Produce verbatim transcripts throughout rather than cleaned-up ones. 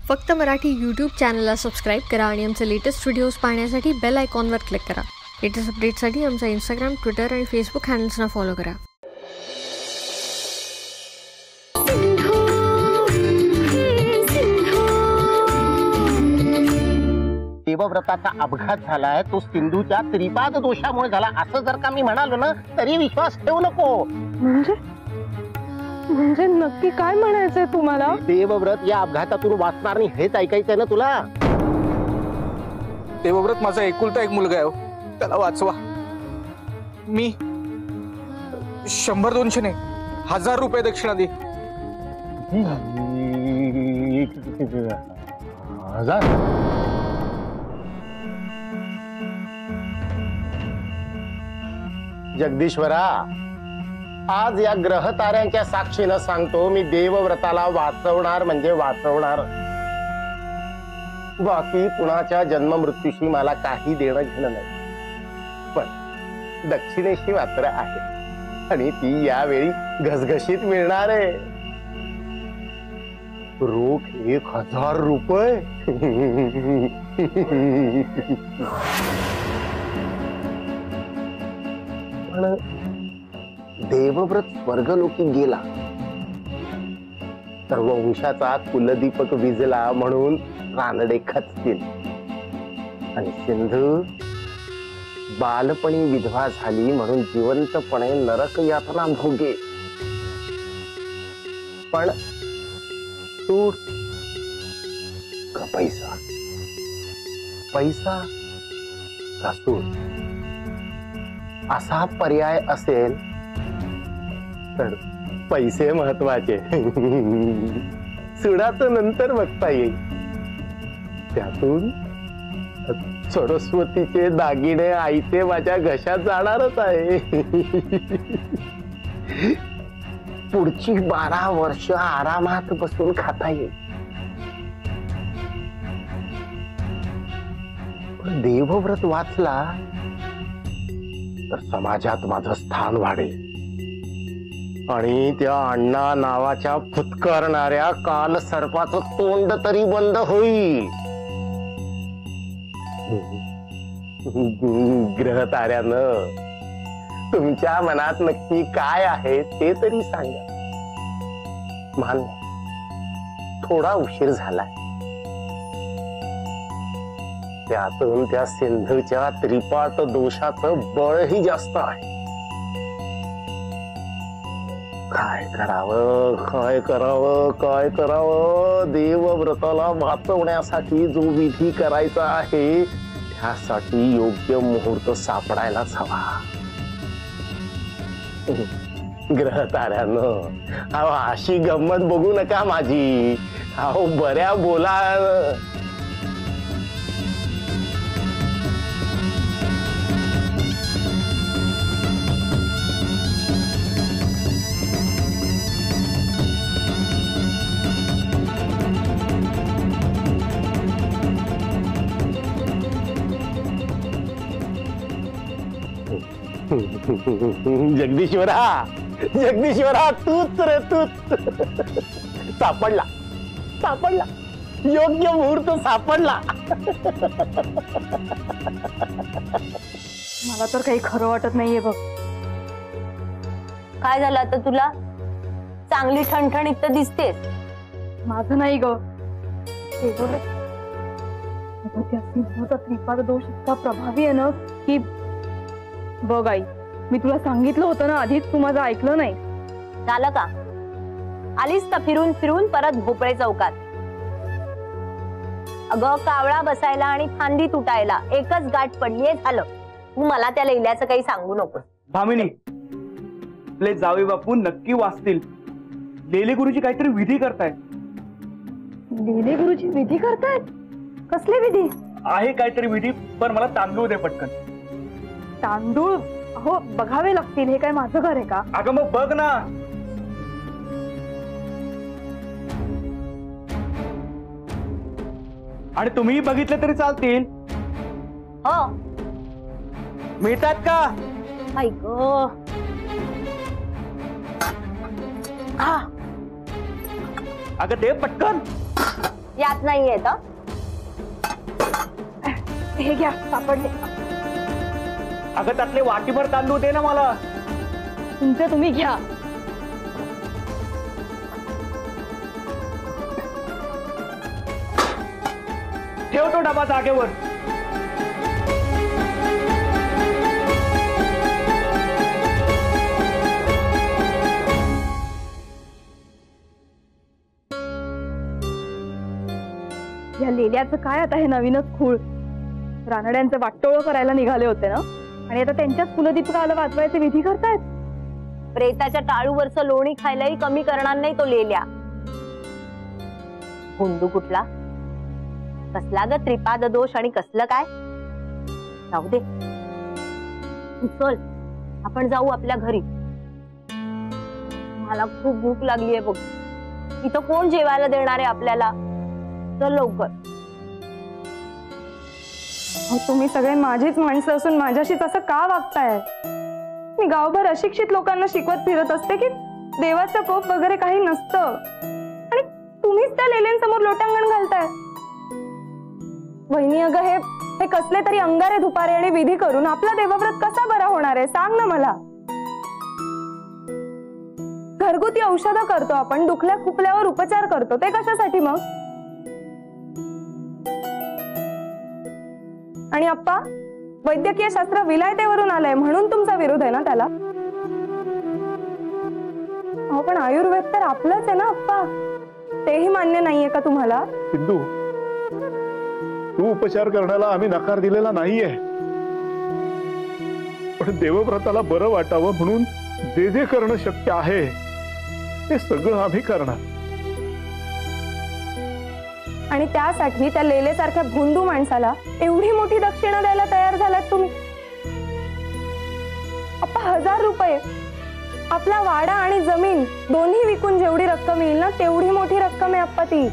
फक्त मराठी यूट्यूब चॅनलला सबस्क्राईब करा आणि आमचे लेटेस्ट व्हिडिओज पाहण्यासाठी बेल आयकॉनवर क्लिक करा. लेटेस्ट अपडेट्ससाठी आमचा इंस्टाग्राम, ट्विटर आणि फेसबुक हँडल्सना फॉलो करा. देवव्रताचा अपघात झालाय तो सिंधूच्या त्रिपाद दोषामुळे झाला असं जर का मी म्हणालो ना तरी विश्वास ठेवू नको. म्हणजे म्हणजे नक्की काय म्हणायचंय तुम्हाला? देवव्रत या अपघातातून वाचणार नाही हेच ऐकायचंय ना तुला? देवव्रत माझा एकुलता एक मुलगा आहे, त्याला वाचवा. मी शंभर दोनशे नाही हजार रुपये दक्षिणा दे. हजार? जगदीश्वरा, आज या ग्रह ताऱ्यांच्या साक्षीनं सांगतो मी देवव्रताला वाचवणार म्हणजे वाचवणार. बाकी कुणाच्या जन्म मृत्यूशी मला काही देणं घेणं नाही, पण दक्षिणेशी मात्र आहे आणि ती यावेळी घसघशीत मिळणार आहे. रोख एक हजार रुपये. पण देवव्रत स्वर्गलोकी गेला तर वंशाचा कुलदीपक विजला म्हणून रानडे खचतील आणि सिंधू बालपणी विधवा झाली म्हणून जिवंतपणे नरक यातना भोगे. पण तू का पैसा पैसा का सूड असा पर्याय असेल तर पैसे महत्वाचे. सुडाचं नंतर बघता येईल. त्यातून सरस्वतीचे दागिने आईचे माझ्या घशात जाणारच आहे. पुढची बारा वर्ष आरामात बसून खाता येईल. पण देवव्रत वाचला तर समाजात माझं स्थान वाढेल आणि त्या अण्णा नावाच्या फुतकारणाऱ्या काल सर्पाचं तोंड तरी बंद होईल. ग्रह ताऱ्यानं तुमच्या मनात नक्की काय आहे ते तरी सांगा. मान्य, थोडा उशीर झालाय. त्यातून त्या सिंधूच्या त्रिपात दोषाचं बळही जास्त आहे. काय करावं काय करावं काय करावं? देवव्रताला वाचवण्यासाठी जो विधी करायचा आहे त्यासाठी योग्य मुहूर्त सापडायलाच हवा. ग्रह ताऱ्यानं अहो अशी गंमत बघू नका माझी. अहो बऱ्या बोला. जगदीश्वरा जगदीश्वरा तूच रे तूच. सापडला सापडला योग्य मुहूर्त सापडला. मला तर काही खरं वाटत नाहीये बघ. काय झालं आता तुला? चांगली ठणठणीत तर दिसतेस. माझं नाही ग, त्या सिंधूचा त्रिपाद दोष इतका प्रभावी आहे ना की बघ आई, मी तुला सांगितलं होतं ना आधीच, तू माझं ऐकलं नाही. झालं का? आलीस का फिरून फिरून परत भोपळे चौकात? अगं कावळा बसायला आणि फांदी तुटायला एकच गाठ पडलीये, झालं. तू मला त्या लैल्याचं काही सांगू नको. भामिनी, आपले जावे बापू नक्की वाचतील. लेले गुरुजी काहीतरी विधी करतायत. लेले गुरुजी विधी करतायत? कसले विधी? आहे काहीतरी विधी, पण मला तांदूळ दे पटकन. तांदूळ? हो बघावे लागतील. हे काय माझं घर आहे का? अगं मग बघ ना. आणि तुम्ही बघितले तरी चालतील. हो मिळतात का? ऐक अगं दे पटकन. यात नाहीये तर हे घ्या सापडले. अगं त्यातले वाटीभर तांदूळ दे ना मला. तुमचं तुम्ही घ्या. ठेवतो डबा जागेवर. या लेल्याचं काय आता हे नवीनच खूळ. रानड्यांचं वाटोळं करायला निघाले होते ना आणि आता त्यांच्याच कुलदीपकाला वाचवायचे विधी करतायत. प्रेताच्या टाळूवरचं लोणी खायलाही कमी करणार नाही तो लेल्या. हुंदू कुठला, कसला ग त्रिपाद दोष आणि कसलं काय. जाऊ दे, चल आपण जाऊ आपल्या घरी. मला खूप भूक लागली आहे बघ. इथं कोण जेवायला देणार आहे आपल्याला. चल लवकर. तुम्ही सगळे माझीच माणसं असून माझ्याशीच असं का वागताय. मी गावभर अशिक्षित लोकांना शिकवत फिरत असते की देवाचं कोप वगैरे काही नसतं आणि तुम्हीच त्या लेल्यांसमोर लोटांगण घालताय. वहिनी अगं हे हे कसले तरी अंगारे दुपारे आणि विधी करून आपला देवव्रत कसा बरा होणार आहे सांग ना मला. घरगुती औषधं करतो आपण, दुखल्या खुपल्यावर उपचार करतो, ते कशासाठी मग. आणि अप्पा वैद्यकीय शास्त्र विलायतेवरून आलंय म्हणून तुमचा विरोध आहे ना त्याला. हो पण आयुर्वेद तर आपलंच आहे ना अप्पा, तेही मान्य नाहीये का तुम्हाला. सिंधू, तू उपचार करण्याला आम्ही नकार दिलेला नाहीये, पण देवव्रताला बरं वाटावं म्हणून जे जे करणं शक्य आहे ते सगळं आम्ही करणार. आणि त्यासाठी त्या लेलेसारख्या भोंदू माणसाला एवढी मोठी दक्षिणा द्यायला तयार झालात तुम्ही. अप्पा हजार रुपये, आपला वाडा आणि जमीन दोन्ही विकून जेवढी रक्कम येईल ना तेवढी मोठी रक्कम आहे अप्पा ती.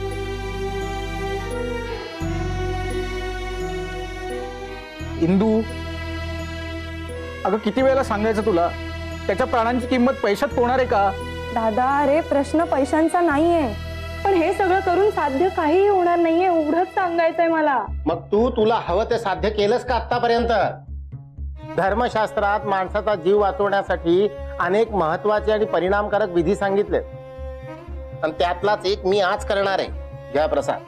इंदू, अगं किती वेळेला सांगायचं तुला, त्याच्या प्राणांची किंमत पैशात होणार आहे का. दादा अरे प्रश्न पैशांचा नाहीये, पण हे सगळं करून साध्य काहीही होणार नाहीये एवढंच सांगायचंय मला. मग तू तुला हवं ते साध्य केलंस का आतापर्यंत. धर्मशास्त्रात माणसाचा जीव वाचवण्यासाठी अनेक महत्वाचे आणि परिणामकारक विधी सांगितले आणि त्यातलाच एक मी आज करणार आहे. घ्या प्रसाद.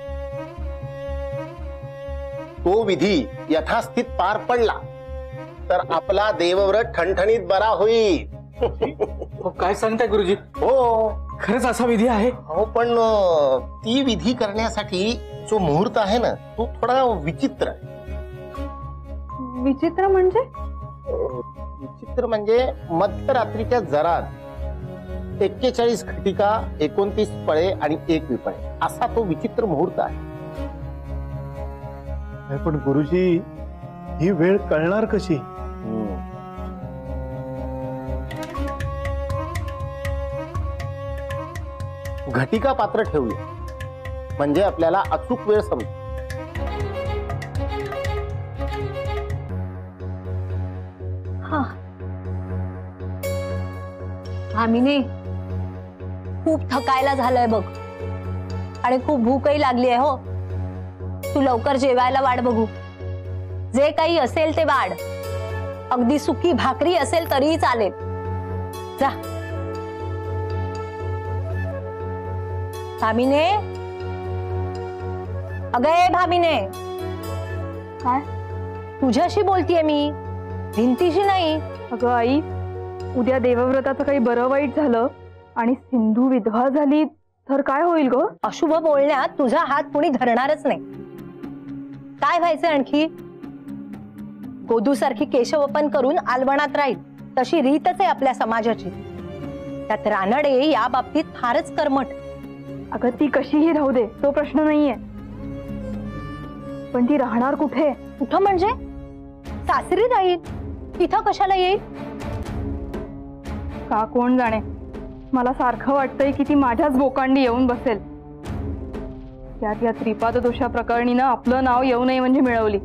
तो विधी यथास्थित पार पडला तर आपला देवव्रत ठणठणीत बरा होईल. काय सांगताय गुरुजी. हो खरंच असा विधी आहे. हो पण ती विधी करण्यासाठी जो मुहूर्त आहे ना तो थोडा विचित्र आहे. विचित्र म्हणजे विचित्र म्हणजे मध्यरात्रीच्या जरात एक्केचाळीस घटिका, एकोणतीस फळे आणि एक विफळे असा तो विचित्र मुहूर्त आहे. पण गुरुजी ही वेळ कळणार कशी. घटिका पात्र ठेवूया म्हणजे आपल्याला अचूक वेळ समजेल. हा आम्ही खूप थकायला झालंय बघ आणि खूप भूकही लागली आहे. हो तू लवकर जेवायला वाढ बघू. जे काही असेल ते वाढ, अगदी सुकी भाकरी असेल तरीही चालेल. जा. भामिने, अगं भामिने. काय तुझ्याशी बोलतीये मी, भिंतीशी नाही. अगं आई, उद्या देवव्रताचं काही बरं वाईट झालं आणि सिंधू विधवा झाली तर काय होईल ग. अशुभ बोलण्यात तुझा हात कुणी धरणारच नाही. काय व्हायचं आणखी. गोदूसारखी केशवपन करून आलवणात राहील तशी रीतच आहे आपल्या समाजाची. त्यात रानडे या बाबतीत फारच कर्मठ. अगं ती कशीही राहू दे, तो प्रश्न नाहीये, पण ती राहणार कुठे. कुठं म्हणजे सासरी राहील. इथं कशाला येईल. का कोण जाणे. मला सारखं वाटतंय की ती माझ्याच बोकांडी येऊन बसेल. त्यात या त्रिपाद दोषा प्रकरणीनं आपलं नाव येऊ नये म्हणजे मिळवली.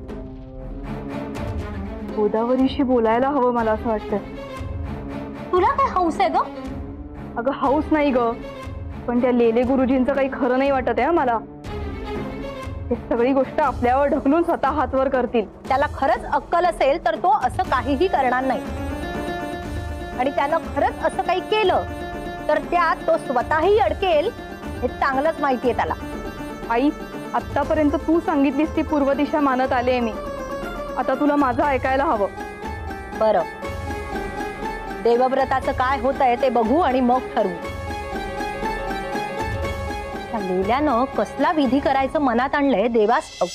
गोदावरीशी बोलायला हवं मला असं वाटतं. तुला काय हौस आहे ग. अगं हौस नाही ग, पण त्या लेले गुरुजींचं काही खरं नाही वाटत आहे मला. ते सगळी गोष्ट आपल्यावर ढकलून स्वतः हातवर करतील. त्याला खरंच अक्कल असेल तर तो असं काहीही करणार नाही, आणि त्यानं खरंच असं काही केलं तर त्यात तो स्वतःही अडकेल हे चांगलंच माहितीये त्याला. आई, आतापर्यंत तू सांगितलीस ती पूर्व दिशा मानत आले मी. आता तुला माझं ऐकायला हवं. बरं, देवव्रताचं काय होतंय ते बघू आणि मग ठरवू. त्या लेल्यानं कसला विधी करायचं मनात आणलंय देवास ठाऊक.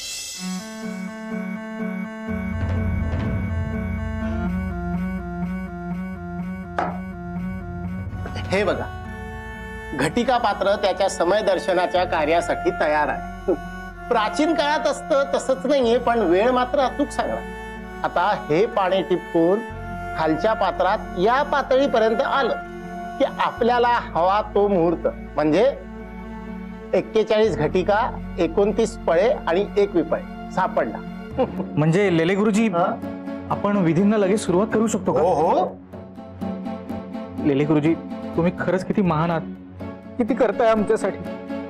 हे बघा, घटिका पात्र त्याच्या समय दर्शनाच्या कार्यासाठी तयार आहे. प्राचीन काळात असतं तसंच नाहीये, पण वेळ मात्र अचूक सांगणार. आता हे पाणी टिपकून खालच्या पात्रात या पातळीपर्यंत आलं की आपल्याला हवा तो मुहूर्त म्हणजे एक्केचाळीस घटिका, एकोणतीस फळे आणि एक विपळे सापडला. म्हणजे लेले गुरुजी, आपण विधींना लगेच सुरुवात करू शकतो का? हो हो. लेले गुरुजी, तुम्ही खरंच किती महान आहात, किती करताय आमच्यासाठी.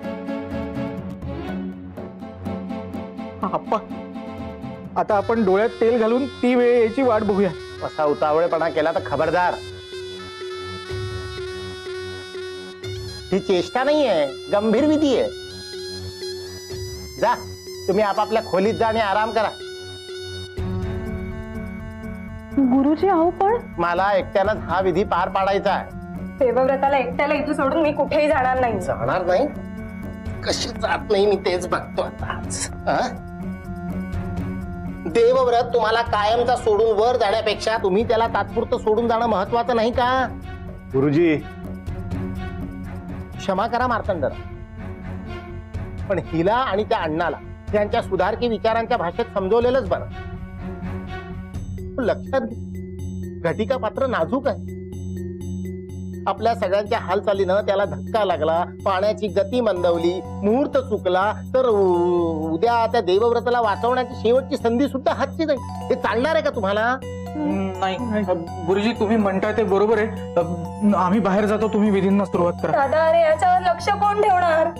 आप्पा, आता आपण डोळ्यात तेल घालून ती वेळ याची वाट बघूया. असा उतावळेपणा केला तर खबरदार. ही चेष्टा नाहीये, गंभीर विधी आहे. जा, तुम्ही आपापल्या खोलीत जा आणि आराम करा. गुरुजी, अहो पण मला एकट्यानंच हा विधी पार पाडायचा आहे. देवव्रताला एकट्याला इथे सोडून मी कुठेही जाणार नाही. जाणार नाही? कशी जात नाही मी तेच बघतो आता. देवव्रत तुम्हाला कायमचा सोडून वर जाण्यापेक्षा तुम्ही त्याला तात्पुरतं सोडून जाणं महत्वाचं नाही का? गुरुजी, क्षमा करा मार्तंडर, पण हिला आणि त्या अण्णाला त्यांच्या सुधारकी विचारांच्या भाषेत समजवलेलंच बरं. लक्षात घे, घटिका पात्र नाजूक आहे. आपल्या सगळ्यांच्या हालचालीनं त्याला धक्का लागला, पाण्याची गती मंदवली, मुहूर्त चुकला तर उद्या त्या देवव्रताला वाचवण्याची शेवटची संधी सुद्धा हातची जाईल. हे चालणार आहे का तुम्हाला? नाही गुरुजी, तुम्ही म्हणताय ते बरोबर आहे. आम्ही बाहेर जातो, तुम्ही विधींना सुरुवात करा. दादा, अरे याच्यावर लक्ष कोण ठेवणार?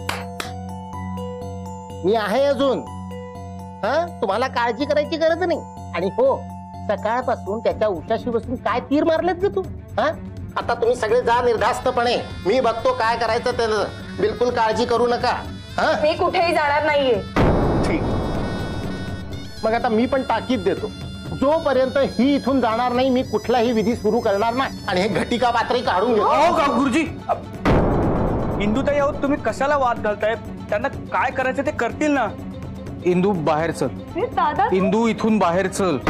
मी आहे अजून. हा, तुम्हाला काळजी करायची गरज नाही. आणि हो, सकाळपासून त्याच्या उशाशी बसून काय तीर मारलेत ग तू? हा, आता तुम्ही सगळे जा निर्धास्तपणे. मी बघतो काय करायचं ते. बिलकुल काळजी करू नका. हा, मी कुठेही जाणार नाहीये. ठीक. मग आता मी पण ताकीद देतो, जोपर्यंत ही इथून जाणार नाही मी कुठलाही विधी सुरू करणार नाही. आणि हे घटिका पात्र काढून घेतो. हो का गुरुजी? इंदुताई आहोत, तुम्ही कशाला वाद घालताय? त्यांना काय करायचं ते करतील ना. इंदू, बाहेर चल. दादा, इंदू, इथून बाहेर चल.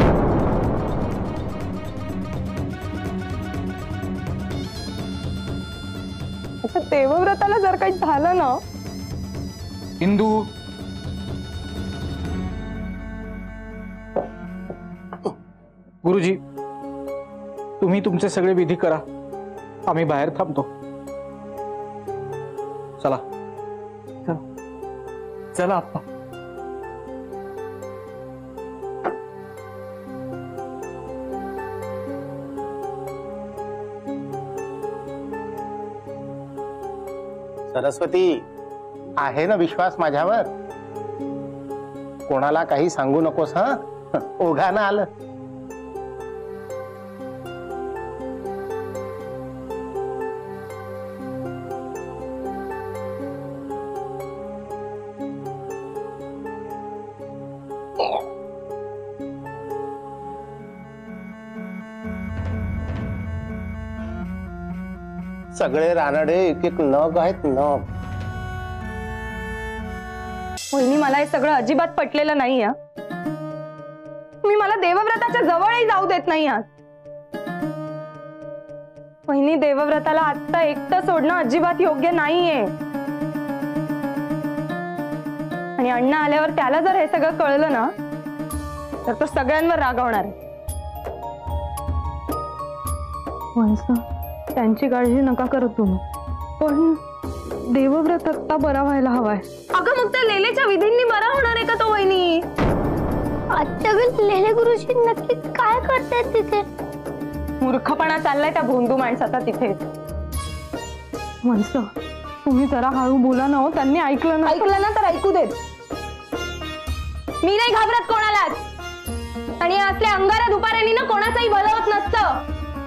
देवव्रताला जर काही झालं ना. इंदू, गुरुजी, तुम्ही तुमचे सगळे विधी करा, आम्ही बाहेर थांबतो. चला चला आप्पा. सरस्वती, आहे ना विश्वास माझ्यावर? कोणाला काही सांगू नकोस. हा, ओघानं आलं. सगळे रानडे एक एक नग आहेत, नग. वहिनी, मला हे सगळं अजिबात पटलेलं नाही. मी मला देवव्रताच्या जवळही जाऊ देत नाही आहात. वहिनी, देवव्रताला आत्ता एकटं सोडणं अजिबात योग्य नाहीये. आणि अण्णा आल्यावर त्याला जर हे सगळं कळलं ना तर तो सगळ्यांवर रागावणार आहे. त्यांची काळजी नका करत तुम्ही, पण देवव्रत आत्ता बरा व्हायला हवाय. अगं, मग त्या लेलेच्या विधींनी बरा होणार आहे का तो? वहिनी, आजच्या वेळेस लेले गुरुजी नक्की काय करतायत तिथे? मूर्खपणा चाललाय त्या भोंदू माणसाचा तिथे. माणसं, तुम्ही जरा हळू बोला ना हो, त्यांनी ऐकलं ना. ऐकलं ना तर ऐकू देत. मी नाही घाबरत कोणालाच, आणि असल्या अंगारा दुपाऱ्यांनी ना कोणाचंही भलं होत नसतं.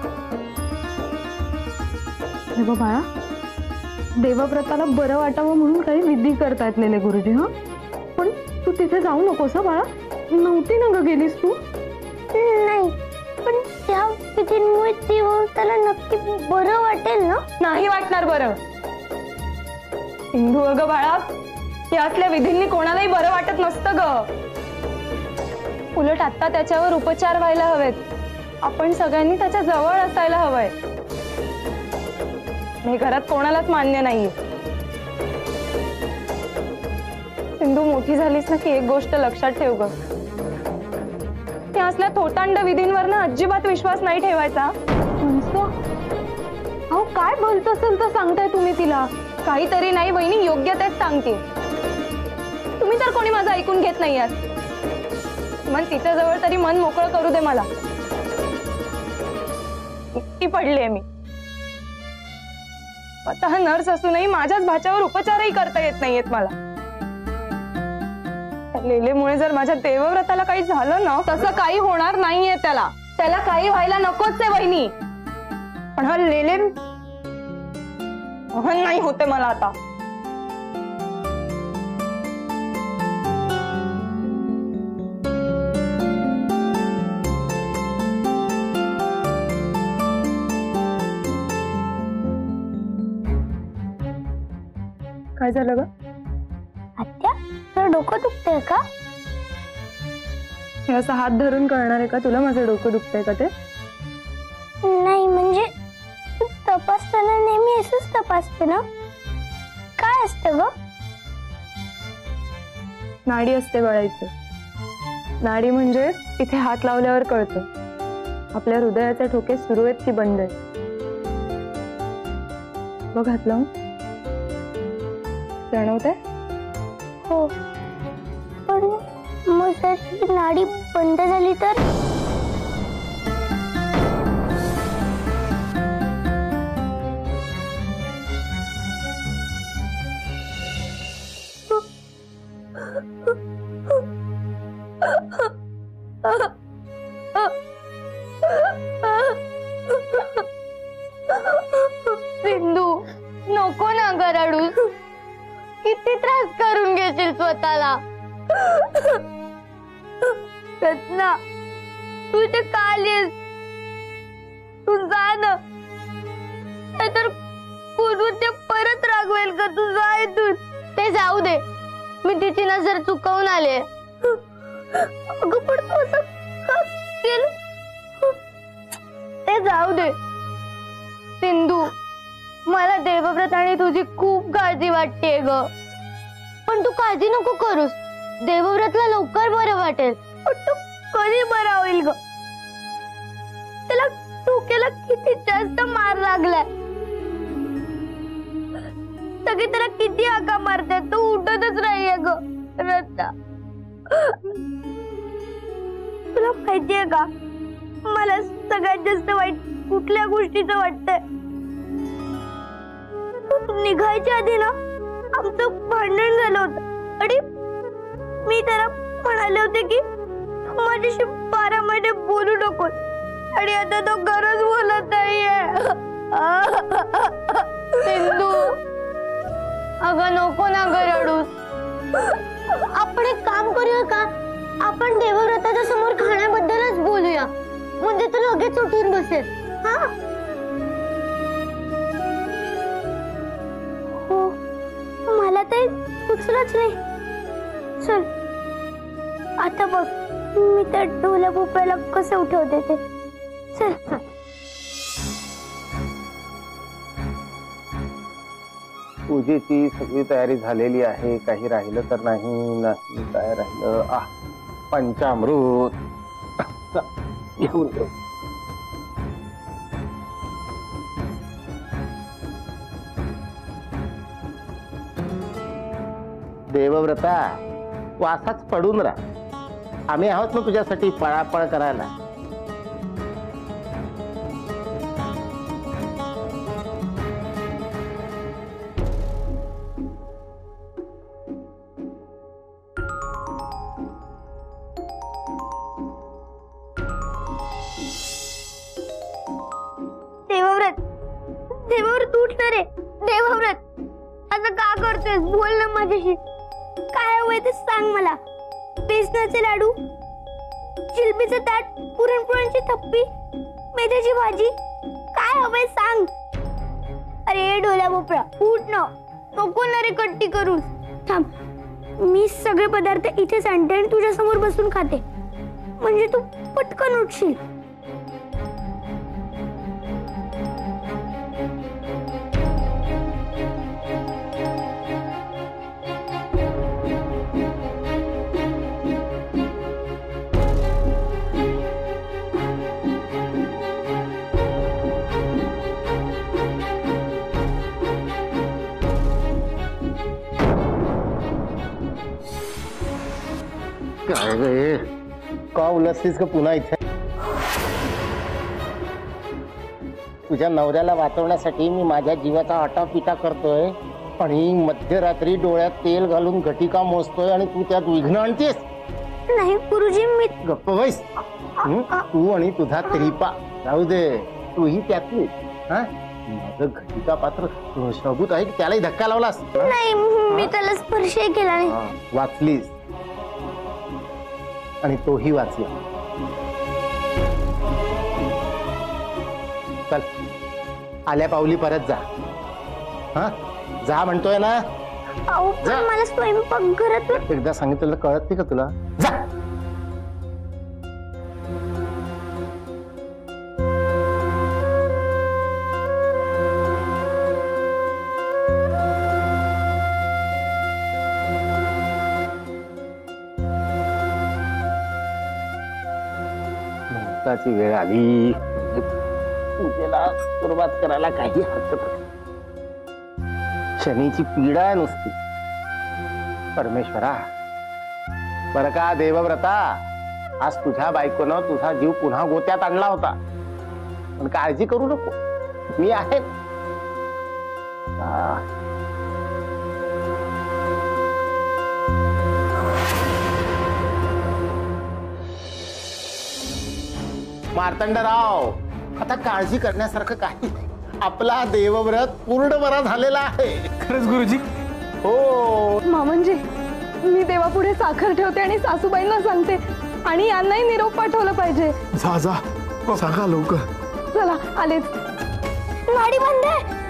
हे बघ बाळा, देवव्रताला बरं वाटावं म्हणून काही विधी करतायत लेले गुरुजी. हा पण तू तिथे जाऊ नकोस हा बाळा. नव्हती ना ग गेलीस तू? नाही, पण त्या विधींमुळे देवव्रताला नक्की बरं वाटेल ना? नाही वाटणार बरं. सिंधू अगं बाळा, या असल्या विधींनी कोणालाही बरं वाटत नसतं ग. उलट आता त्याच्यावर उपचार व्हायला हवेत. आपण सगळ्यांनी त्याच्या जवळ असायला हवंय. हे घरात कोणालाच मान्य नाहीये. सिंधू, मोठी झालीस ना की एक गोष्ट लक्षात ठेव ग. त्या असल्या थोटांड विधींवर ना अजिबात विश्वास नाही ठेवायचा. अहो काय बोलत असेल तर सांगताय तुम्ही तिला. काहीतरी नाही वहिनी, योग्य तेच सांगते. तुम्ही तर कोणी माझं ऐकून घेत नाही आहात. मन तिच्या जवळ तरी मन मोकळं करू दे मला. एकटी पडले मी. स्वतः नर्स असूनही माझ्याच भाच्यावर उपचारही करता येत नाहीयेत मला. लेलेमुळे जर माझ्या देवव्रताला काही झालं ना, तसं काही होणार नाहीये त्याला. त्याला काही व्हायला नकोच आहे वहिनी. पण हा लेले सहन नाही होते मला आता. काय झालं ग? आत्या, तुला डोकं दुखतंय का? हे असं हात धरून कळणार आहे का तुला माझं डोकं दुखतंय का ते? नाही म्हणजे तपासताना नेहमी असंच तपासते ना. काय असतं ग? नाडी असते बाळायचं. नाडी म्हणजे इथे हात लावल्यावर कळतं आपल्या हृदयाचे ठोके सुरू आहेत की बंद आहेत. बघ हात लावून. जाणवतंय? हो, पण मग जर नाडी बंद झाली तर? सिंधू, नको ना गराडूस. किती त्रास करून घेशील स्वतःला. रत्ना, तू ते का आलीस? तू जा ना, नाहीतर कुठून ते परत रागवेल का. तू जा इथून. ते जाऊ दे, मी तिची नजर चुकवून आले. अगं पण तू असं का केलं? ते जाऊ दे. सिंधू, मला देवव्रत आणि तुझी खूप काळजी वाटतेय ग. पण तू काळजी नको करूस. देवव्रतला लवकर बरं वाटेल. पण तू कधी बरा होईल ग? त्याला डोक्याला किती जास्त मार लागलाय. सगळी त्याला किती हाका मारतात, तो उठतच नाहीये ग. रत्ना, तुला माहितीये का, मला सगळ्यात जास्त वाईट कुठल्या गोष्टीचं वाटतंय? निघायच्या आधी ना आमचं भांडण झालं होतं आणि मी त्याला म्हणाले होते की माझ्याशी बारा महिने बोलू नको. आणि आता तो गरज बोलत नाहीये. सिंधू, अगं नको ना गरडूस. आपण एक काम करूया का, आपण देवव्रताच्या समोर खाण्याबद्दलच बोलूया. म्हणजे तो लगेच उठून बसेल. हा, हो, मला ते सुचलंच नाही. चल आता बघ मी त्या ढोल्या भोपळ्याला कसं उठवते ते. चल. पूजेची सगळी तयारी झालेली आहे. काही राहिलं तर नाही. नाही काय राहिलं? आ पंचामृत घेऊन येऊ. देवव्रता, वासाच पडून राहा. आम्ही आहोत ना तुझ्यासाठी पळापळ करायला. बोल ना माझ्याशी, काय हवंय ते सांग मला. बेसनाचे लाडू, जिलबीचं ताट, पुरणपोळ्यांची थप्पी, मेथीची भाजी, काय हवंय सांग. अरे डोल्या भोपळा उठ ना, नको ना रे कट्टी करून. थांब, मी सगळे पदार्थ इथेच आणते आणि तुझ्या समोर बसून खाते, म्हणजे तू पटकन उठशील. काय रे, का उलटलीस का पुन्हा इथे? तुझ्या नवऱ्याला वाचवण्यासाठी मी माझ्या जीवाचा आटापिटा करतोय आणि मध्यरात्री डोळ्यात तेल घालून घटिका मोजतोय आणि तू त्यात विघ्न आणतेस. नाही गुरुजी, मी गप्प बैस. तू आणि तुझा त्रिपा जाऊ दे, तूही त्यातली. हा, माझं घटिका पात्र शबूत आहे की त्यालाही धक्का लावलास? नाही, मी त्याला स्पर्शही केला नाही. वाचलीस आणि तोही वाचला. चल, आल्या पावली परत जा. हा, जा म्हणतोय ना. अहो, पण मला स्वयंपाक घरात. एकदा सांगितलं कळत नाही का तुला? जा. मुहूर्ताची वेळ आली, पूजेला सुरुवात करायला काही हरकत नाही. शनीची पीडा आहे नुसती. परमेश्वरा, बर का देवव्रता, आज तुझ्या बायकोनं तुझा जीव पुन्हा गोत्यात आणला होता, पण काळजी करू नको, मी आहे. मार्तंडराव, आता काळजी करण्यासारखं काही नाही. आपला देवव्रत पूर्ण बरा झालेला आहे. खरंच गुरुजी? हो. मामनजी, मी देवापुढे साखर ठेवते आणि सासूबाईंना सांगते, आणि यांनाही निरोप पाठवलं पाहिजे. जा जा, सांगा लवकर. चला, आलेच. गाडी बंद आहे.